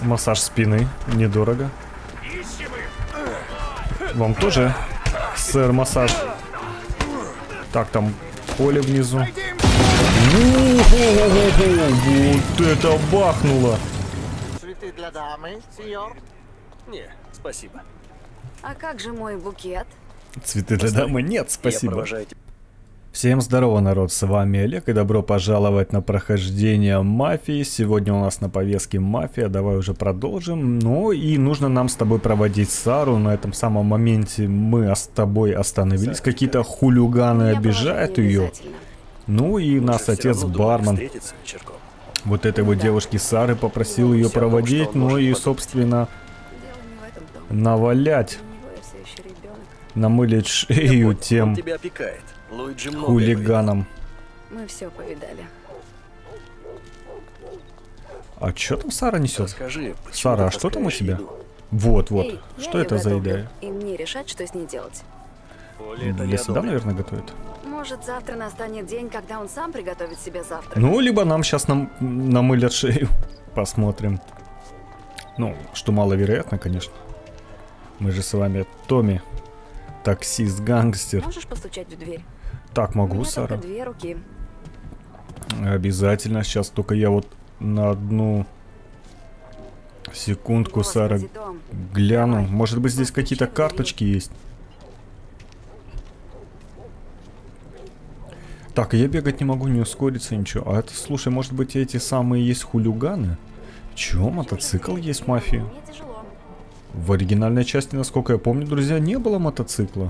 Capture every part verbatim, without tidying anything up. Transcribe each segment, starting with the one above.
Массаж спины. Недорого. Вам тоже, сэр, массаж? Так, там поле внизу. Вот это бахнуло! Цветы для дамы, сеньор? Не, спасибо. А как же мой букет? Цветы для дамы? Нет, спасибо. Я Всем здорово, народ, с вами Олег, и добро пожаловать на прохождение Мафии. Сегодня у нас на повестке Мафия, давай уже продолжим. Ну и нужно нам с тобой проводить Сару. На этом самом моменте мы с тобой остановились. Какие-то хулиганы обижают ее. Ну и нас отец-бармен вот этой вот девушки Сары попросил ее проводить. Ну и, собственно, навалять, намылить шею тем хулиганам. Мы все повидали. А что там Сара несет? Скажи, Сара, а что там у тебя? Вот, вот. Эй, что я это ее за готовлю, еда? И мне решать, что с ней делать. Для себя, наверное, готовит. Может, завтра настанет день, когда он сам приготовит себе завтрак. Ну, либо нам сейчас нам намылят шею. Посмотрим. Ну, что маловероятно, конечно. Мы же с вами Томми, таксист-гангстер. Можешь постучать в дверь? Так, могу, У меня Сара. только две руки. Обязательно. Сейчас только я вот на одну секундку, Господи, Сара, Том. гляну. Давай, Может быть, здесь какие-то постучи в дверь. карточки есть. Так, я бегать не могу, не ускориться, ничего. А это, слушай, может быть, эти самые есть хулиганы? Чё, мотоцикл есть в Мафии? Мне тяжело. В оригинальной части, насколько я помню, друзья, не было мотоцикла.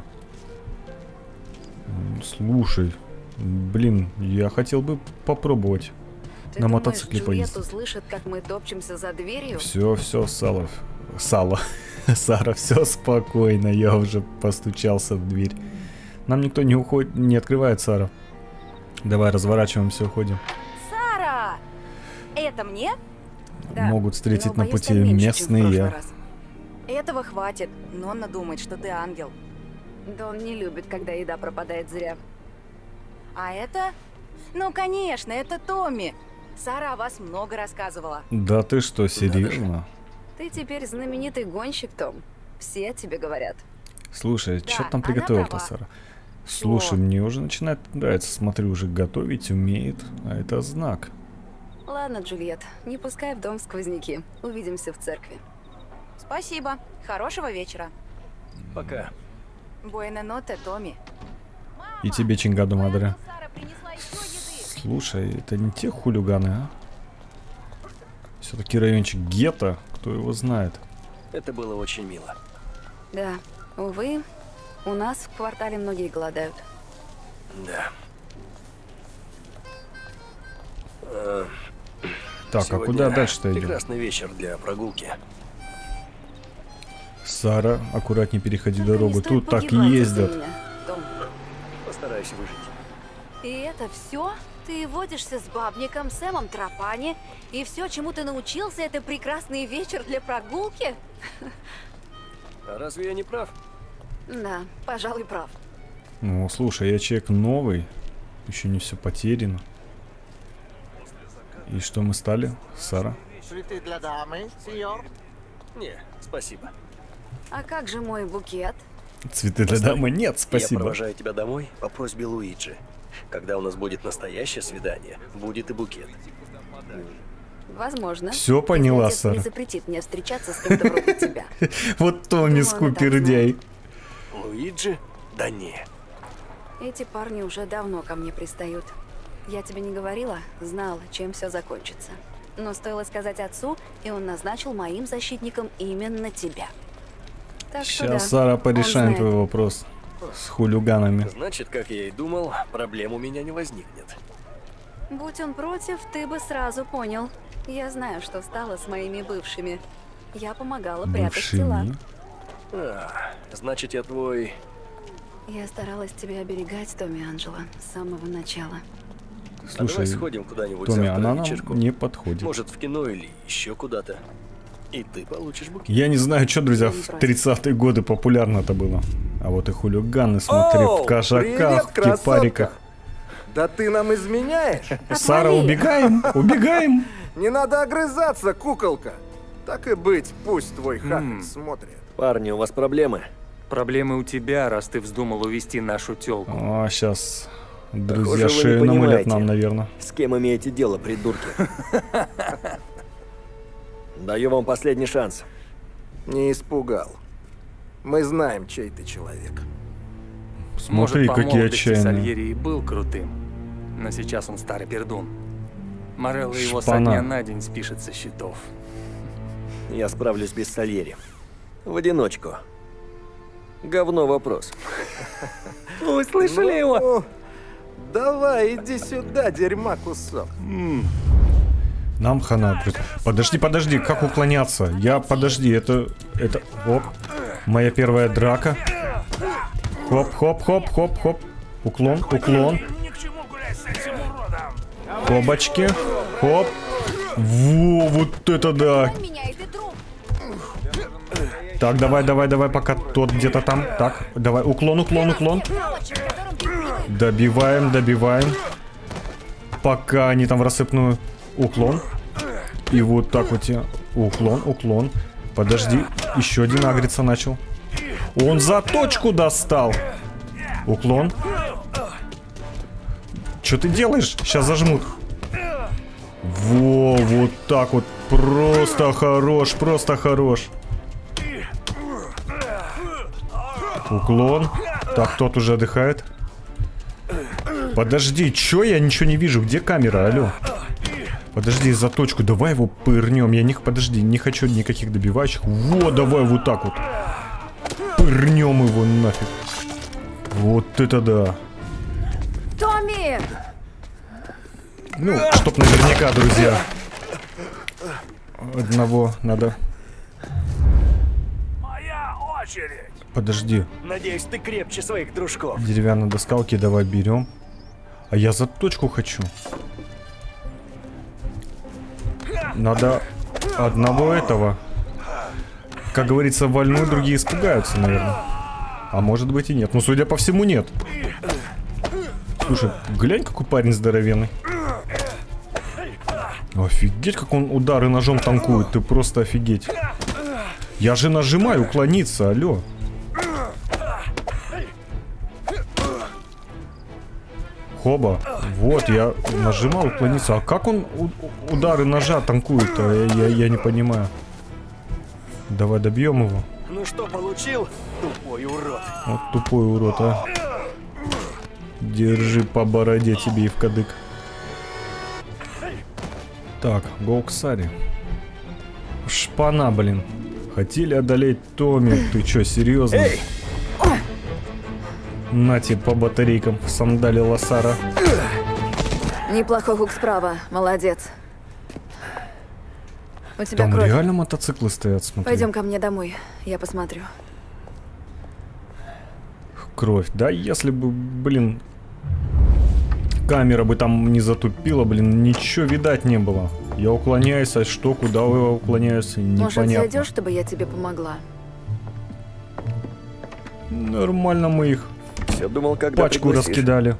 М, Слушай, блин, я хотел бы попробовать Ты на думаешь, мотоцикле Джульет поездить. услышит, как мы топчемся за дверью? Все, все, Сало. Сало. Сара, все спокойно, я уже постучался в дверь. Нам никто не уходит, не открывает, Сара. Давай разворачиваемся, уходим. Сара! Это мне? Да. Могут встретить Но на боюсь, пути там меньше, чем в прошлый местные. раз. Этого хватит. Нонна думает, что ты ангел. Да он не любит, когда еда пропадает зря. А это? Ну, конечно, это Томми. Сара о вас много рассказывала. Да ты что, серьезно? Ты теперь знаменитый гонщик, Том. Все о тебе говорят. Слушай, Да, что там она приготовил-то, права. Сара? Слушай, мне уже начинает нравиться. Смотри, уже готовить умеет. А это знак. Ладно, Джульет, не пускай в дом сквозняки. Увидимся в церкви. Спасибо. Хорошего вечера. Пока. Буэна ноте, Томми. И тебе, Чингаду Мадре. Сара принесла еще еды. Слушай, это не те хулиганы, а? Все-таки райончик гетто, кто его знает. Это было очень мило. Да, увы, у нас в квартале многие голодают. Да. А, Так, а сегодня куда дальше-то идем? Прекрасный вечер для прогулки. Сара, аккуратнее переходи Только не дорогу. стоит Тут так и погибать из-за ездят. меня, Том. Постараюсь выжить. И это все? Ты водишься с бабником Сэмом Тропани, и все, чему ты научился, это прекрасный вечер для прогулки? А разве я не прав? Да, пожалуй, прав. Ну, слушай, я человек новый. Еще не все потеряно. И что мы стали, Сара? Цветы для дамы, сеньор? Не, спасибо. А как же мой букет? Цветы для дамы? Нет, Я спасибо. провожаю тебя домой по просьбе Луиджи. Когда у нас будет настоящее свидание, будет и букет. Возможно. Все поняла, Если отец Сара. не запретит мне встречаться с кем-то вроде тебя. Вот Томми Думаю, она так скупердяй. Луиджи? Да не. Эти парни уже давно ко мне пристают. Я тебе не говорила, знала, чем все закончится. Но стоило сказать отцу, и он назначил моим защитником именно тебя. Так что да, Сейчас, Сара, он порешаем знает. твой вопрос с хулиганами. Значит, как я и думал, проблем у меня не возникнет. Будь он против, ты бы сразу понял. Я знаю, что стало с моими бывшими. Я помогала прятать тела. Бывшими? А, значит, я твой... Я старалась тебя оберегать, Томми Анджело, с самого начала. а давай Слушай, сходим куда-нибудь Томми, завтра она нам вечерком. не подходит. Может, в кино или еще куда-то. И ты получишь букет. Я не знаю, что, друзья, Не в против. тридцатые годы популярно это было. А вот и хулиганы, смотри, Оу, в кожаках, привет, в красотка. кипариках. Да ты нам изменяешь? Сара, Отвали. убегаем, убегаем. Не надо огрызаться, куколка. Так и быть, пусть твой хахаль М. смотрит. Парни, у вас проблемы? Проблемы у тебя, раз ты вздумал увести нашу тёлку. А, сейчас друзья Похоже, вы не шею намылят понимаете. нам, наверное. С кем имеете дело, придурки? Даю вам последний шанс. Не испугал. Мы знаем, чей ты человек. Смотри, Может, по какие молодости отчаянные. Сальери и был крутым, но сейчас он старый пердун. Морелло его со Шпана. дня на день спишет со счетов. Я справлюсь без Сальери. В одиночку. Говно вопрос. Вы слышали его? Ну, давай, иди сюда, дерьма кусок. Нам хана. блин. Подожди, подожди, как уклоняться? Я, подожди, это, это, оп. Моя первая драка. Хоп, хоп, хоп, хоп, хоп. Уклон, уклон. Хобочки. Хоп. Во, вот это да. Так, давай, давай, давай, пока тот где-то там. Так, давай, уклон, уклон, уклон. Добиваем, добиваем. Пока они там в рассыпную. Уклон. И вот так вот я. Уклон, уклон. Подожди, еще один агриться начал. Он за точку достал. Уклон. Что ты делаешь? Сейчас зажмут. Во, вот так вот. Просто хорош, просто хорош. Уклон. Так, тот уже отдыхает. Подожди, чё я ничего не вижу? Где камера? Алло. Подожди, за точку. Давай его пырнем. Я не... Подожди, не хочу никаких добивающих. Во, давай вот так вот. Пырнем его нафиг. Вот это да. Томми! Ну, чтоб наверняка, друзья. Одного надо... Моя очередь. Подожди. Надеюсь, ты крепче своих дружков. Деревянные доскалки давай берем. А я за точку хочу. Надо одного этого. Как говорится, вольную, другие испугаются, наверное. А может быть и нет. Ну, судя по всему, нет. Слушай, глянь, какой парень здоровенный. Офигеть, как он удары ножом танкует. Ты просто офигеть. Я же нажимаю уклониться, алло. Хоба. Вот, я нажимал уклониться. А как он у- удары ножа танкует? А я, я, я не понимаю. Давай добьем его. Ну что, получил? Тупой урод. Вот тупой урод, а. Держи по бороде тебе и в кадык. Так, Гоуксари. Шпана, блин. Хотели одолеть Томми. Ты чё, серьезно? Эй! Нате по батарейкам сандалила Сара. Неплохой хук справа, молодец. У тебя Там кровь. реально мотоциклы стоят, смотри. Пойдем ко мне домой, я посмотрю. Кровь. Да, если бы, блин, камера бы там не затупила, блин, ничего видать не было. Я уклоняюсь, а что, куда я уклоняюсь, Может, непонятно. зайдешь, чтобы я тебе помогла? Нормально мы их Все думал, когда пачку пригласишь. раскидали.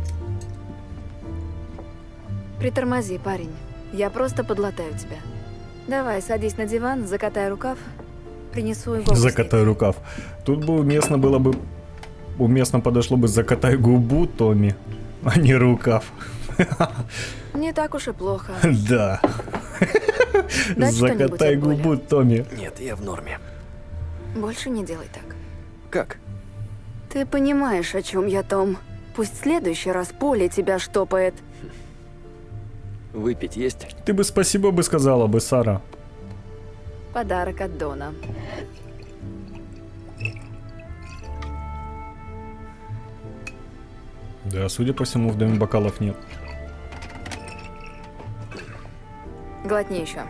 Притормози, парень. Я просто подлатаю тебя. Давай, садись на диван, закатай рукав. Принесу его. Закатай рукав. Тут бы уместно было бы... Уместно подошло бы закатай губу, Томми, а не рукав. Не так уж и плохо. Да. Дать что-нибудь Закатай от боли? губу, Томми. Нет, я в норме. Больше не делай так. Как? Ты понимаешь, о чем я, Том? Пусть в следующий раз поле тебя штопает. Выпить есть? Ты бы спасибо бы сказала бы, Сара. Подарок от Дона. Да, судя по всему, в доме бокалов нет. Глотни еще.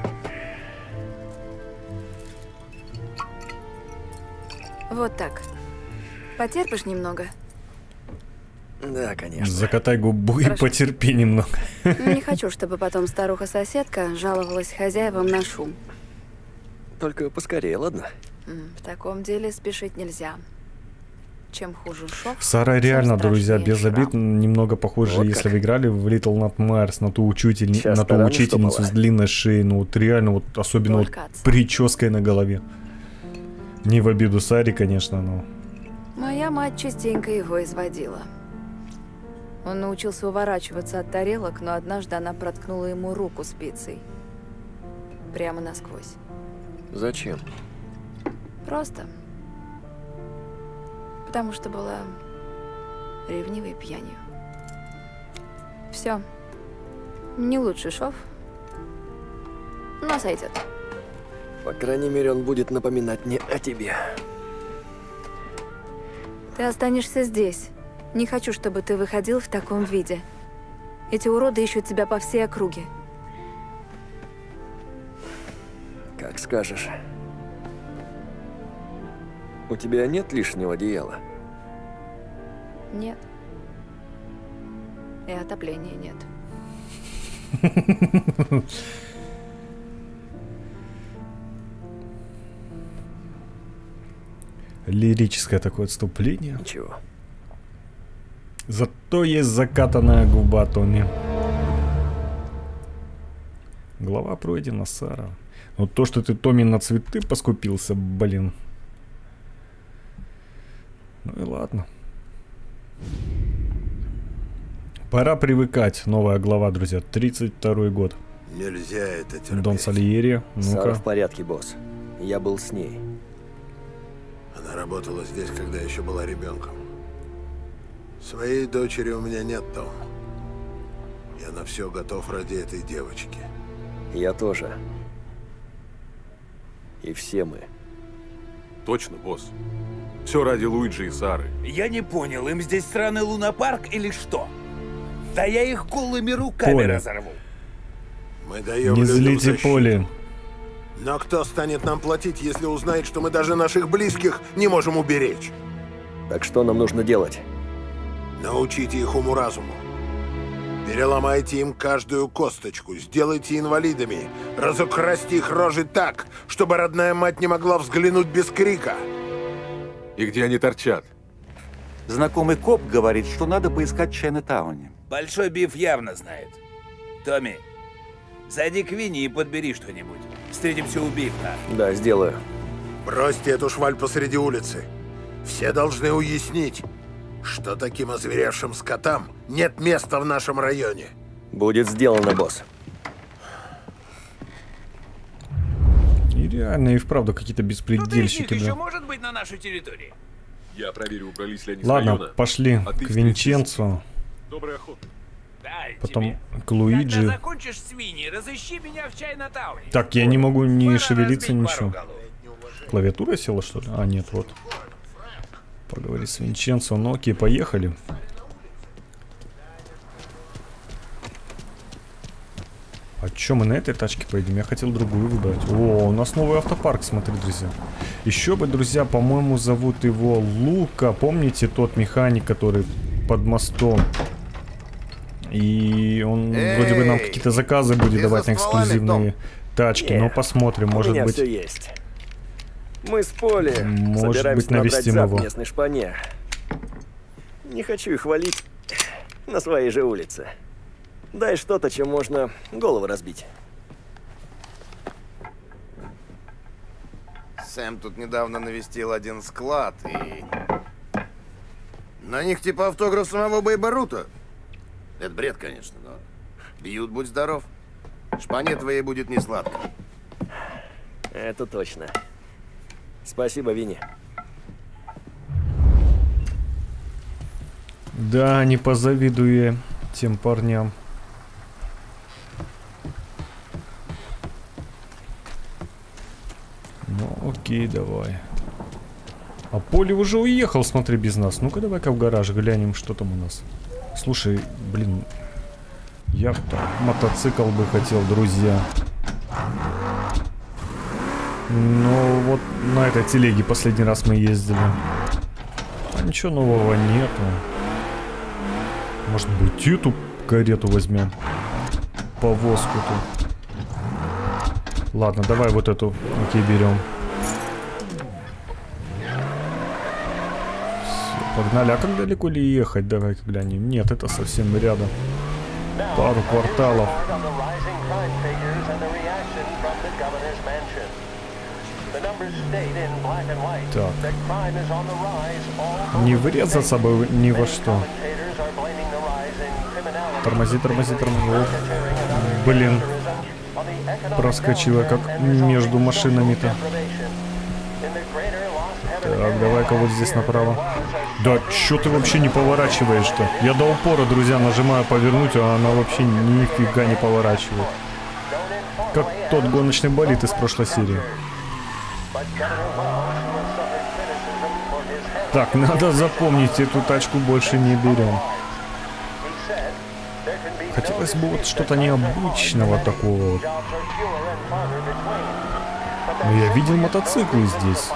Вот так. Потерпишь немного? Да, конечно. Закатай губу и Хорошо. потерпи немного. Не хочу, чтобы потом старуха-соседка жаловалась хозяевам на шум. Только поскорее, ладно? М, В таком деле спешить нельзя. Чем хуже шов, Сара тем реально, друзья, страшнее без обид, шрам. немного похоже, Вот если как. вы играли в Little Nightmares, на ту, учитель... Сейчас на ту рано учительницу вступала. с длинной шеей, ну вот реально, вот особенно вот Только отца. прической на голове. Не в обиду Саре, конечно, но... Моя мать частенько его изводила. Он научился уворачиваться от тарелок, но однажды она проткнула ему руку спицей. Прямо насквозь. Зачем? Просто. Потому что была ревнивой пьянью. Все. Не лучший шов, но сойдет. По крайней мере, он будет напоминать не о тебе. Ты останешься здесь. Не хочу, чтобы ты выходил в таком виде. Эти уроды ищут тебя по всей округе. Как скажешь. У тебя нет лишнего одеяла? Нет. И отопления нет. Лирическое такое отступление. Ничего. Зато есть закатанная губа Томми. Глава пройдена, Сара. Вот то, что ты, Томми, на цветы поскупился, блин. Ну и ладно. Пора привыкать. Новая глава, друзья. тридцать второй год. Нельзя это терпеть. Дон Сальери. Сара Ну-ка. в порядке, босс. Я был с ней. Она работала здесь, когда еще была ребенком. Своей дочери у меня нет, Том. Я на все готов ради этой девочки. Я тоже. И все мы. Точно, босс. Все ради Луиджи и Сары. Я не понял, им здесь сраный лунопарк или что? Да я их голыми руками Поле. разорву. Мы даем Не людям злите защиту. поле. Но кто станет нам платить, если узнает, что мы даже наших близких не можем уберечь? Так что нам нужно делать? Научите их уму-разуму. Переломайте им каждую косточку, сделайте инвалидами, разукрасьте их рожи так, чтобы родная мать не могла взглянуть без крика. И где они торчат? Знакомый коп говорит, что надо поискать в Чайна-тауне. Большой Биф явно знает. Томми, зайди к Винни и подбери что-нибудь. Встретимся у Бифа. Да, сделаю. Бросьте эту шваль посреди улицы. Все должны уяснить, что таким озверевшим скотам нет места в нашем районе. Будет сделано, босс. И реально, и вправду какие-то беспредельщики, да. может быть на нашей территории? Я проверю, убрались ли они с Ладно, района. пошли А ты к Винченцо, Доброй охоты. Дай потом тебе. к Луиджи. Когда закончишь с Винни, разыщи меня в Чайна-тауне. Так, я не могу не Пора шевелиться, разбить ничего. пару голов. Клавиатура села, что ли? А, нет, вот. Поговори с Винченцо. Ну окей, поехали. А чё, мы на этой тачке поедем? Я хотел другую выбрать. О, у нас новый автопарк, смотри, друзья. Еще бы, друзья, по-моему, зовут его Лука. Помните тот механик, который под мостом? И он Эй, вроде бы нам какие-то заказы будет ты давать за на стволами, эксклюзивные тачки. Не, Но посмотрим, У может меня быть... все есть. Мы с Поли Может собираемся быть, набрать навестим зад его. местной шпане. Не хочу их валить на своей же улице. Дай что-то, чем можно голову разбить. Сэм тут недавно навестил один склад, и... На них типа автограф самого Бейба Рута. Это бред, конечно, но... Бьют, будь здоров. Шпане твоей будет не сладко. Это точно. Спасибо, Винни. Да, не позавидую я тем парням. Ну, окей, давай. А Поле уже уехал, смотри, без нас. Ну-ка, давай-ка в гараж глянем, что там у нас. Слушай, блин, я мотоцикл бы хотел, друзья. Ну, вот на этой телеге последний раз мы ездили. А ничего нового нету. Может быть, эту карету возьмем? Повозку тут. Ладно, давай вот эту, окей, берем. Все, Погнали. А как далеко ли ехать? Давай-ка глянем. Нет, это совсем рядом. Пару кварталов. Так. Не врезаться бы ни во что. Тормози, тормози, тормози. Блин. Проскочила как между машинами-то. Так, давай-ка вот здесь направо. Да чё ты вообще не поворачиваешь-то? Я до упора, друзья, нажимаю повернуть, а она вообще нифига не поворачивает. Как тот гоночный болид из прошлой серии. Так, надо запомнить, эту тачку больше не берем. Хотелось бы вот что-то необычного такого вот. Но я видел мотоциклы здесь.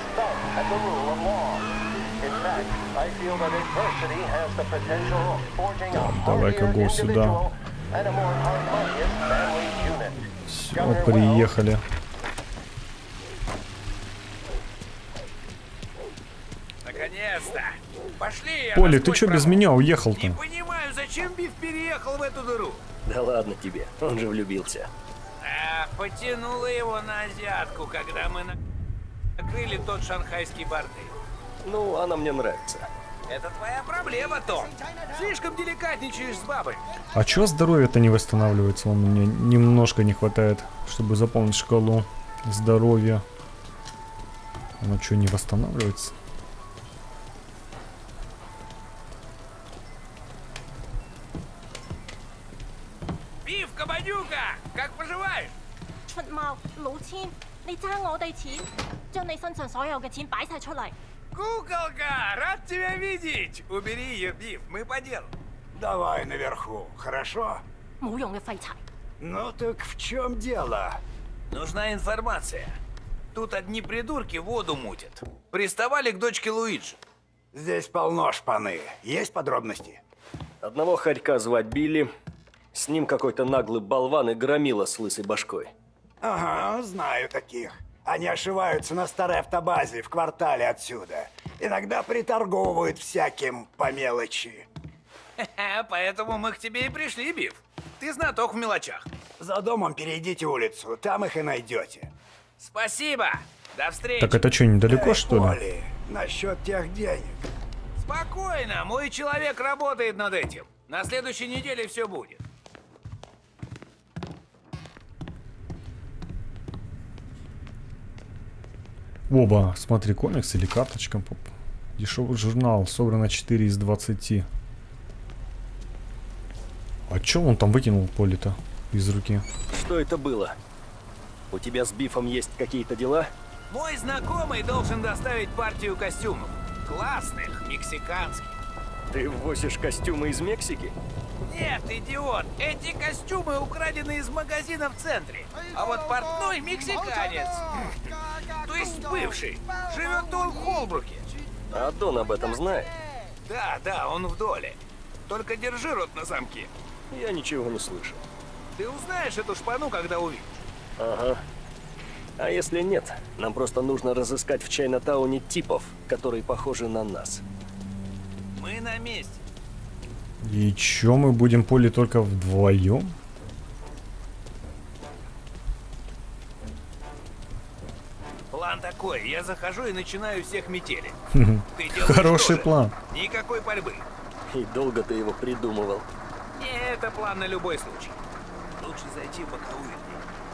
Так, давай-ка го сюда. Все, приехали. Наконец-то! Пошли! Поли, ты что без меня уехал-то? Не понимаю, зачем Биф переехал в эту дыру? Да ладно тебе, он же влюбился. А, потянуло его на азиатку, когда мы накрыли тот шанхайский бордель. Ну, она мне нравится. Это твоя проблема, Том. Слишком деликатничаешь с бабой. А чё здоровье-то не восстанавливается? Он мне немножко не хватает, чтобы заполнить шкалу здоровья. Оно что, не восстанавливается? Биф, Кабанюка, как поживаешь? 出貓老千，你爭我哋錢，將你身上所有嘅錢擺晒出嚟。 Куколка, рад тебя видеть! Убери ее, Биф, мы по делу. Давай наверху, хорошо? 冇用嘅廢柴。 Ну так в чем дело? Нужна информация. Тут одни придурки воду мутят. Приставали к дочке Луиджи. Здесь полно шпаны. Есть подробности? Одного хорька звать Билли. С ним какой-то наглый болван и громила с лысой башкой. Ага, знаю таких. Они ошиваются на старой автобазе в квартале отсюда. Иногда приторговывают всяким по мелочи. Поэтому мы к тебе и пришли, Биф. Ты знаток в мелочах. За домом перейдите улицу, там их и найдете. Спасибо. До встречи. Так это что, недалеко, Эй, что ли? Поли, насчет тех денег. Спокойно, мой человек работает над этим. На следующей неделе все будет. Оба, смотри, комикс или карточка. Дешевый журнал, собрано четыре из двадцати. А чё он там выкинул, Поли-то из руки? Что это было? У тебя с Бифом есть какие-то дела? Мой знакомый должен доставить партию костюмов. Классных, мексиканских. Ты возишь костюмы из Мексики? Нет, идиот, эти костюмы украдены из магазина в центре. А вот портной мексиканец. То есть бывший. Живет он в Холбруке. А Дон об этом знает? Да, да, он в доле. Только держи рот на замке. Я ничего не слышу. Ты узнаешь эту шпану, когда увидишь. Ага. А если нет, нам просто нужно разыскать в Чайнатауне типов, которые похожи на нас. Мы на месте. И чё, мы будем, Поли, только вдвоем? План такой, я захожу и начинаю всех метели. Хороший план. Никакой пальбы. И долго ты его придумывал? Не, это план на любой случай. Лучше зайти в боковую дверь.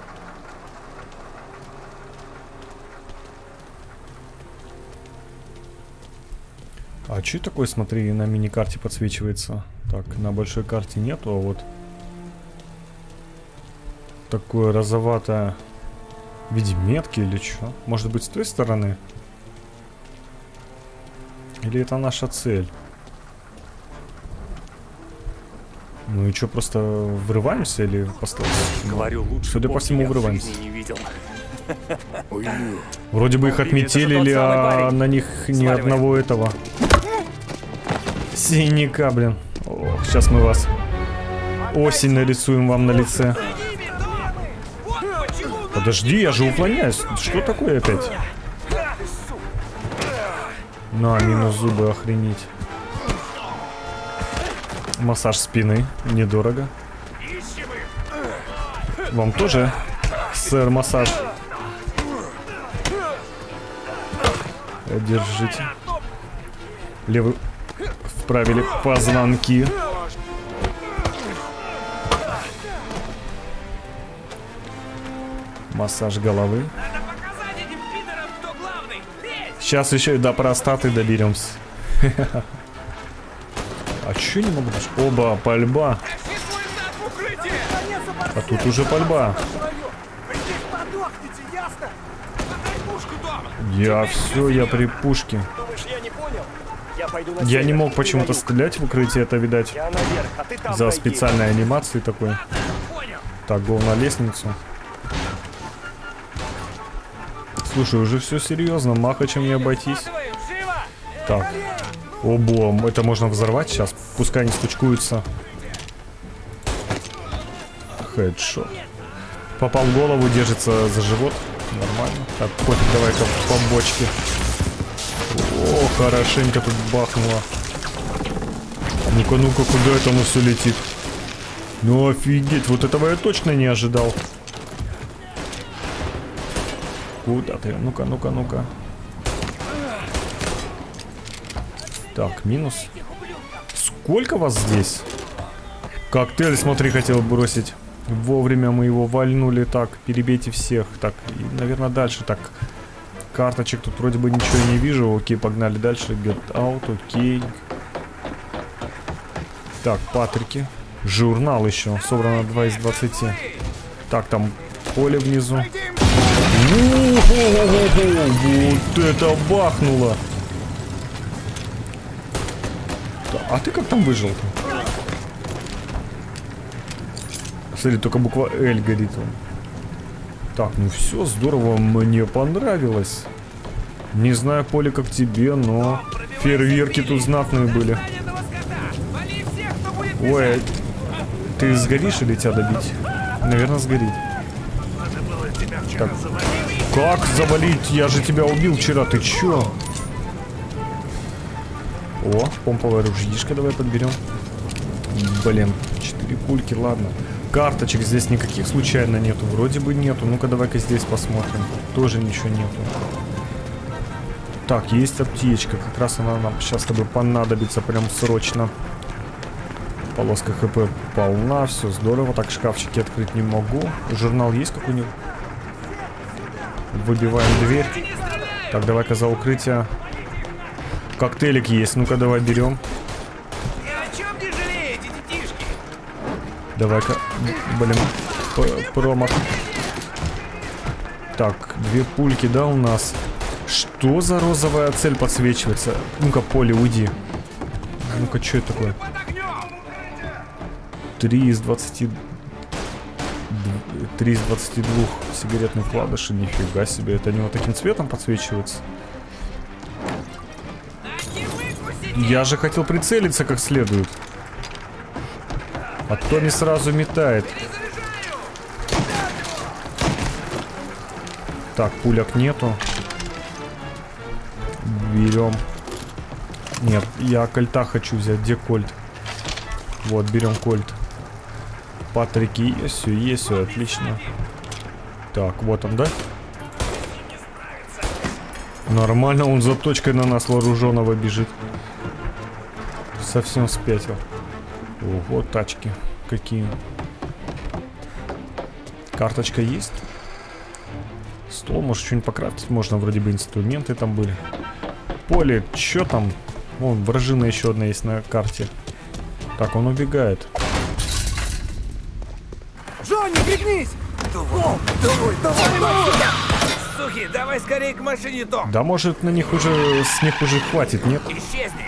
А что такое, смотри, на мини-карте подсвечивается? Так, на большой карте нету, а вот такое розоватое в виде метки или что? Может быть, с той стороны? Или это наша цель? Ну и что, просто врываемся или поставим? Говорю, лучше. Судя по всему, врываемся. Не видел. Вроде бы их отметили, а на них ни одного этого синяка, блин. Ох, сейчас мы вас осень нарисуем вам на лице. Подожди, я же уклоняюсь. Что такое опять? На, минус зубы, охренеть. Массаж спины, недорого. Вам тоже, сэр, массаж? Держите. Левый вправили позвонки. Массаж головы. Сейчас еще и до простаты доберемся. А че не могу? Оба, пальба. А тут уже пальба. Я все, я при пушке. Я не мог почему-то стрелять в укрытие, это, видать, за специальной анимацией такой. Так, гол на лестницу. Слушай, уже все серьезно, махачем не обойтись. Так, обо, это можно взорвать сейчас, пускай не стучкуются. Хедшот. Попал в голову, держится за живот. Нормально. Так, пофиг, давай-ка по бочке. О, хорошенько тут бахнуло. Ну-ка, ну-ка, куда это оно все летит? Ну офигеть, вот этого я точно не ожидал. Куда ты? Ну-ка, ну-ка, ну-ка. Так, минус. Сколько вас здесь? Коктейль, смотри, хотел бросить. Вовремя мы его вальнули. Так, перебейте всех. Так, и, наверное, дальше. Так, карточек тут вроде бы ничего не вижу. Окей, погнали дальше. Get out, окей. Так, Патрики. Журнал еще. Собрано два из двадцати. Так, там поле внизу. Вот это бахнуло. А ты как там выжил-то? Смотри, только буква L горит он. Так, ну все, здорово, мне понравилось. Не знаю, Поле, как тебе, но фейерверки тут знатные были. Ой, ты сгоришь или тебя добить? Наверное, сгорит. Так. Как завалить? Я же тебя убил вчера, ты чё? О, помповая ружьишка, давай подберем. Блин, четыре пульки, ладно. Карточек здесь никаких случайно нету. Вроде бы нету. Ну-ка, давай-ка здесь посмотрим. Тоже ничего нету. Так, есть аптечка. Как раз она нам сейчас с тобой понадобится прям срочно. Полоска ХП полна. Все здорово. Так, шкафчики открыть не могу. Журнал есть какой-нибудь? Выбиваем дверь. Так, давай-ка за укрытие. Коктейлик есть. Ну-ка, давай берем. Давай-ка, блин, промах. Так, две пульки, да, у нас. Что за розовая цель подсвечивается? Ну-ка, Поле, уйди. Ну-ка, что это такое? Три из двадцати... Три из двадцати двух сигаретных вкладышей. Нифига себе, это они вот таким цветом подсвечиваются. Я же хотел прицелиться как следует. А кто не сразу метает. Так, пуляк нету. Берем. Нет, я кольта хочу взять. Где кольт? Вот, берем кольт. Патрики есть, все есть, все отлично. Так, вот он, да? Нормально, он за точкой на нас вооруженного бежит. Совсем спятил. Ого, тачки какие. Карточка есть? Стол, может, что-нибудь покрафтить можно. Вроде бы инструменты там были. Поле, что там? Вон, вражина еще одна есть на карте. Так, он убегает. Джонни, пригнись! Давай, давай, давай, давай! Сухи, давай скорее к машине, Том! Да может, на них уже, с них уже хватит, нет? Исчезни!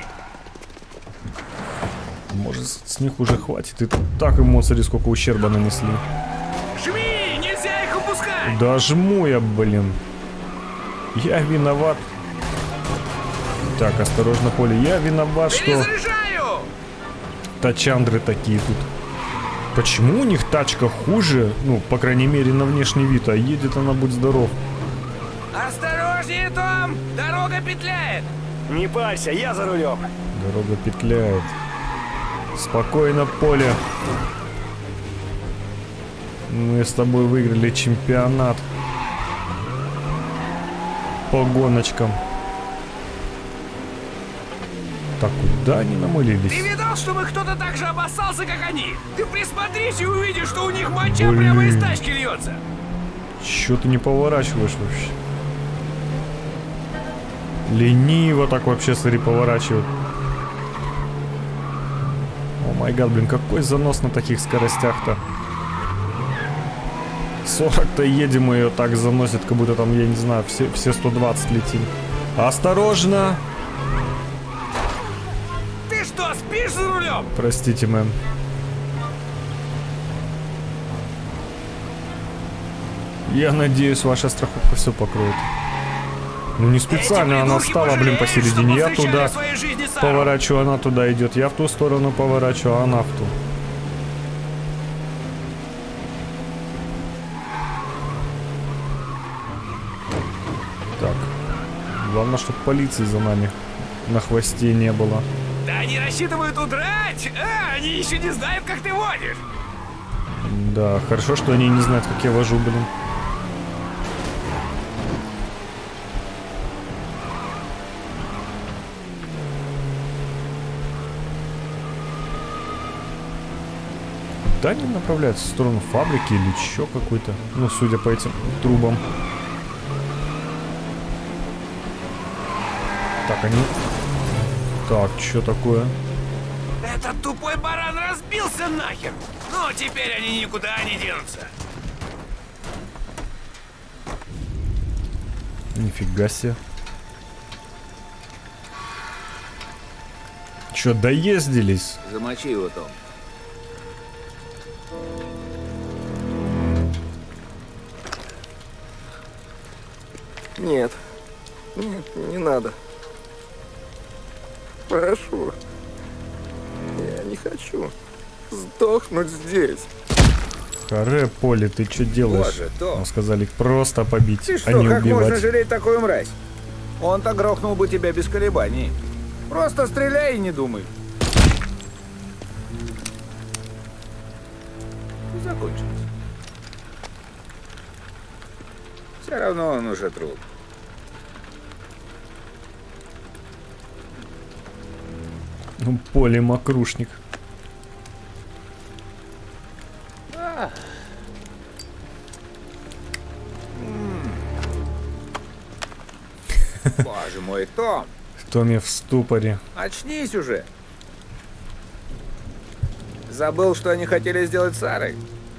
Может, с них уже хватит. И так им, смотри, сколько ущерба нанесли. Жми! Нельзя их упускать! Да жму я, блин. Я виноват. Так, осторожно, Поле. Я виноват, что... Тачандры такие тут. Почему у них тачка хуже? Ну, по крайней мере, на внешний вид. А едет она, будь здоров. Осторожнее, Том! Дорога петляет! Не парься, я за рулем. Дорога петляет. Спокойно, Поле. Мы с тобой выиграли чемпионат по гоночкам. Так, куда они намылились? Ты видал, чтобы кто-то так же обоссался, как они? Ты присмотрись и увидишь, что у них моча Блин. прямо из тачки льется. Чё ты не поворачиваешь вообще? Лениво так вообще, смотри, поворачивают. О май гад, блин, какой занос на таких скоростях-то. сорок-то едем, и ее так заносит, как будто там, я не знаю, все, все сто двадцать летим. Осторожно! Ты что, спишь за рулем? Простите, мэм. Я надеюсь, ваша страховка все покроет. Ну не специально она стала, блин, посередине. Я туда поворачиваю, она туда идет. Я в ту сторону поворачиваю, а она в ту. Так. Главное, чтобы полиции за нами на хвосте не было. Да они рассчитывают удрать! А, они еще не знают, как ты водишь! Да, хорошо, что они не знают, как я вожу, блин. Куда они направляются? В сторону фабрики или еще какой-то? Ну, судя по этим трубам. Так, они... Так, что такое? Этот тупой баран разбился нахер! Ну, теперь они никуда не денутся. Нифига себе. Че, доездились? Замочи его, Том. Нет. Нет, не надо. Прошу. Я не хочу сдохнуть здесь. Харе, Поле, ты что делаешь? Боже, Том. Нам сказали просто побить, Ты что, а не как убивать. можно жалеть такую мразь? Он-то грохнул бы тебя без колебаний. Просто стреляй и не думай. Закончилось. Все равно он уже труп. Ну, Поле мокрушник. А. Боже мой, Том! Томми в ступоре. Очнись уже! Забыл, что они хотели сделать с Сарой?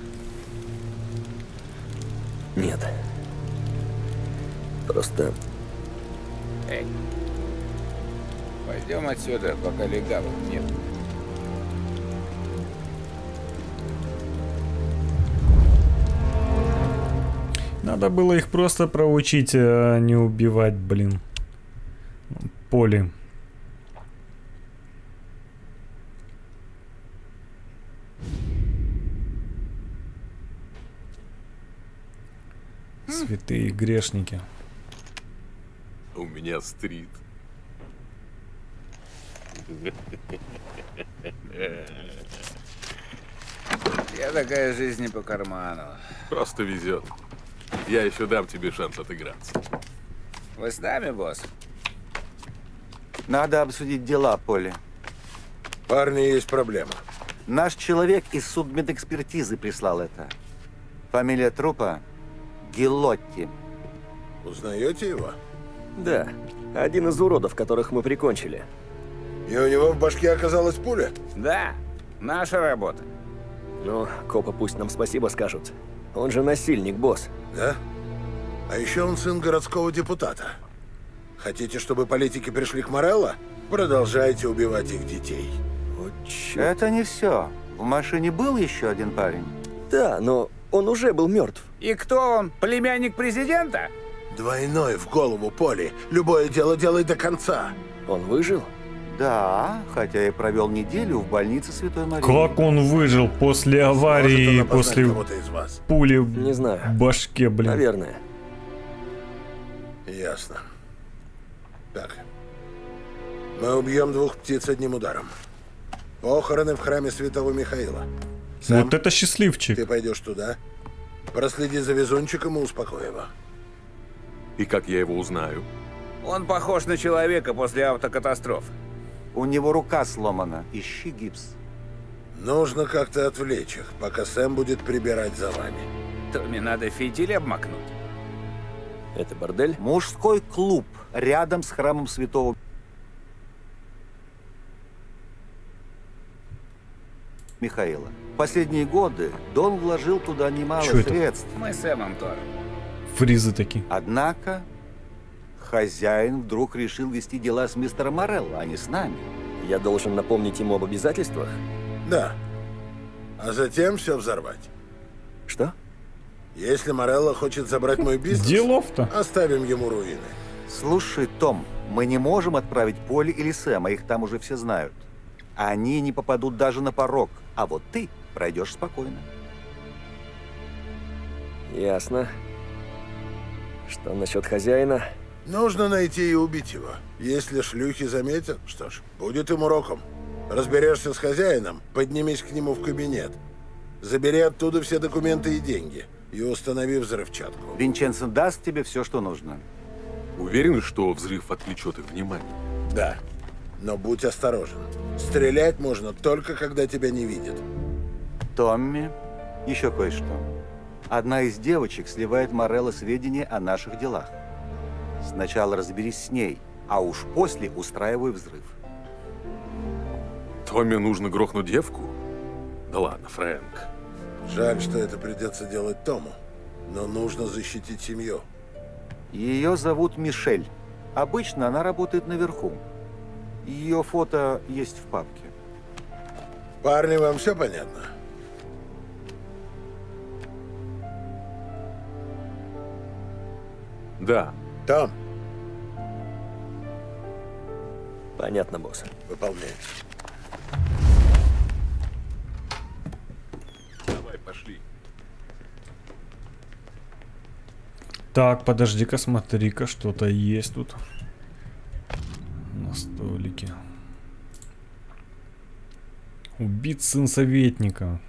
Нет. Просто... Эй. Пойдем отсюда, пока легавых нет. Надо было их просто проучить, а не убивать, блин. Поле. Святые грешники. У меня стрит. Я такая жизнь не по карману. Просто везет. Я еще дам тебе шанс отыграться. Вы с нами, босс? Надо обсудить дела, Поле. Парни, есть проблема. Наш человек из судмедэкспертизы прислал это. Фамилия трупа Гиллотти. Узнаете его? Да. Один из уродов, которых мы прикончили. И у него в башке оказалась пуля? Да. Наша работа. Ну, копы пусть нам спасибо скажут. Он же насильник, босс. Да? А еще он сын городского депутата. Хотите, чтобы политики пришли к Морелло? Продолжайте убивать их детей. Вот черт. Это не все. В машине был еще один парень. Да, но он уже был мертв. И кто он? Племянник президента? Двойной в голову, Поле. Любое дело делай до конца. Он выжил? Да, хотя и провел неделю в больнице Святой Марии. Как он выжил после аварии, после из вас? пули Не знаю. в башке, блин? Наверное. Ясно. Так. Мы убьем двух птиц одним ударом. Похороны в храме Святого Михаила. Сэм, вот это счастливчик. Ты пойдешь туда, проследи за везунчиком и успокой его. И как я его узнаю? Он похож на человека после автокатастрофы. У него рука сломана. Ищи гипс. Нужно как-то отвлечь их, пока Сэм будет прибирать за вами. Томми надо фитиль обмакнуть. Это бордель? Мужской клуб рядом с храмом Святого Михаила. Последние годы Дон вложил туда немало Чё это? средств. Мы с Сэмом тоже. Фризы такие. Однако хозяин вдруг решил вести дела с мистером Морелло, а не с нами. Я должен напомнить ему об обязательствах? Да. А затем все взорвать. Что? Если Морелло хочет забрать мой бизнес, Делов-то. оставим ему руины. Слушай, Том, мы не можем отправить Полли или Сэма, их там уже все знают. Они не попадут даже на порог, а вот ты пройдешь спокойно. Ясно. Что насчет хозяина? Нужно найти и убить его. Если шлюхи заметят, что ж, будет им уроком. Разберешься с хозяином, поднимись к нему в кабинет. Забери оттуда все документы и деньги. И установи взрывчатку. Винченцо даст тебе все, что нужно. Уверены, что взрыв отвлечет их внимание? Да. Но будь осторожен. Стрелять можно только, когда тебя не видят. Томми, еще кое-что. Одна из девочек сливает Морелло сведения о наших делах. Сначала разберись с ней, а уж после устраивай взрыв. Томми нужно грохнуть девку? Да ладно, Фрэнк. Жаль, что это придется делать Тому. Но нужно защитить семью. Ее зовут Мишель. Обычно она работает наверху. Ее фото есть в папке. Парни, вам все понятно? Да. Том. Понятно, босс. Выполняй. Давай, пошли. Так, подожди-ка, смотри-ка, что-то есть тут. На столике. Убит сын советника.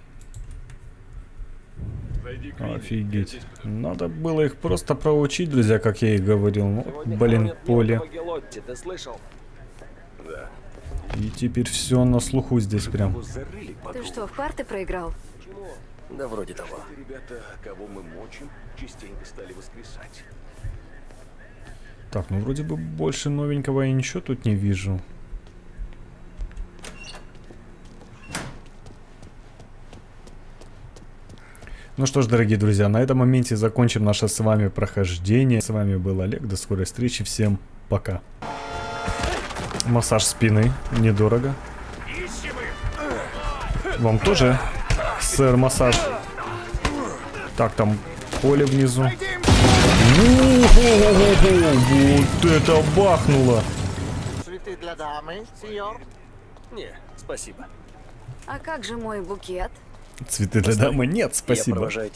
Офигеть. Надо было их просто проучить, друзья, как я и говорил. Ну, блин, поле. Да. И теперь все на слуху здесь прям. Ты что, в карты проиграл? Да вроде того. Ребята, кого мы мочим, частенько стали воскресать. Так, ну вроде бы больше новенького я ничего тут не вижу. Ну что ж, дорогие друзья, на этом моменте закончим наше с вами прохождение. С вами был Олег, до скорой встречи, всем пока. Массаж спины, недорого. Вам тоже, сэр, массаж? Так, там поле внизу. Вот это бахнуло! Цветы для дамы, сеньор? Не, спасибо. А как же мой букет? Цветы для дамы нет, спасибо. Я провожаю